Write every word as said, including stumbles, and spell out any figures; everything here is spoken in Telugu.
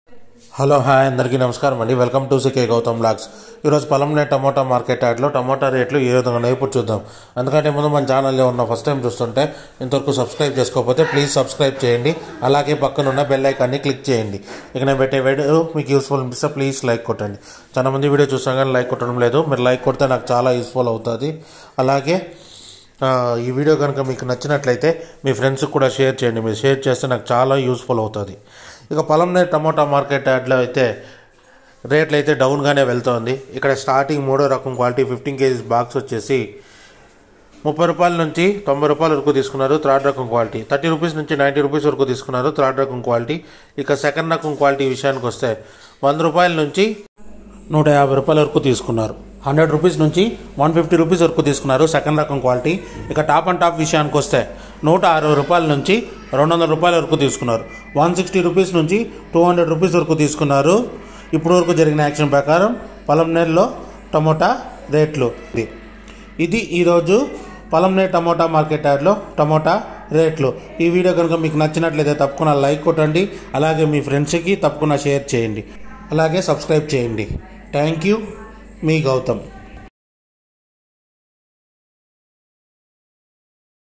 హలో హాయ్ అందరికీ నమస్కారం అండి. Welcome to CK Gautam blogs. ఈరోజు పలంనేరు టమోటా మార్కెట్ యార్డ్లో టమోటా రేట్లు ఏ విధంగా ఉన్నాయో ఇప్పుడు చూద్దాం. అందుకంటే ముందు మన ఛానల్లో ఉన్న ఫస్ట్ టైం చూస్తుంటే ఇంతవరకు సబ్స్క్రైబ్ చేసుకోకపోతే ప్లీజ్ సబ్స్క్రైబ్ చేయండి. అలాగే పక్కన ఉన్న బెల్ ఐకాన్ని క్లిక్ చేయండి. ఇక నేను పెట్టే వీడియో మీకు యూస్ఫుల్ అనిపిస్తే ప్లీజ్ లైక్ కొట్టండి. చాలా మంది వీడియో చూసాం కానీ లైక్ కొట్టడం లేదు. మీరు లైక్ కొడితే నాకు చాలా యూస్ఫుల్ అవుతుంది. అలాగే ఈ వీడియో కనుక మీకు నచ్చినట్లయితే మీ ఫ్రెండ్స్కి కూడా షేర్ చేయండి. మీరు షేర్ చేస్తే నాకు చాలా యూస్ఫుల్ అవుతుంది. ఇక పలంనేరు టమోటా మార్కెట్ యార్డ్లో అయితే రేట్లు అయితే డౌన్గానే వెళ్తోంది. ఇక్కడ స్టార్టింగ్ మూడో రకం క్వాలిటీ ఫిఫ్టీన్ కేజీస్ బాక్స్ వచ్చేసి ముప్పై రూపాయల నుంచి తొంభై రూపాయల వరకు తీసుకున్నారు. థర్డ్ రకం క్వాలిటీ థర్టీ రూపీస్ నుంచి నైంటీ రూపీస్ వరకు తీసుకున్నారు. థర్డ్ రకం క్వాలిటీ. ఇక సెకండ్ రకం క్వాలిటీ విషయానికి వస్తే వంద రూపాయల నుంచి నూట యాభై రూపాయల వరకు తీసుకున్నారు. హండ్రెడ్ రూపీస్ నుంచి వన్ ఫిఫ్టీ రూపీస్ వరకు తీసుకున్నారు సెకండ్ రకం క్వాలిటీ. ఇక టాప్ అండ్ టాప్ విషయానికి వస్తే నూట అరవై రూపాయల నుంచి రెండు వందల రూపాయల వరకు తీసుకున్నారు. వన్ సిక్స్టీ రూపీస్ నుంచి టూ హండ్రెడ్ రూపీస్ వరకు తీసుకున్నారు. ఇప్పుడు వరకు జరిగిన యాక్షన్ ప్రకారం పలంనేరులో టమోటా రేట్లు ఇది ఇది ఈరోజు పలంనేరు టమోటా మార్కెట్ యార్డ్లో టమోటా రేట్లు. ఈ వీడియో కనుక మీకు నచ్చినట్లయితే తప్పకుండా లైక్ కొట్టండి. అలాగే మీ ఫ్రెండ్స్కి తప్పకుండా షేర్ చేయండి. అలాగే సబ్స్క్రైబ్ చేయండి. Thank you. మీ గౌతమ్.